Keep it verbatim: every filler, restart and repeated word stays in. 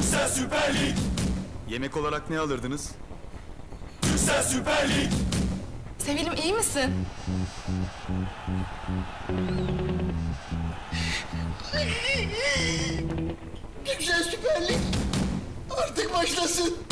Türksel Süper Lig. Yemek olarak ne alırdınız? Türksel Süper Lig. Sevilim iyi misin? Türksel Süper Lig artık başlasın.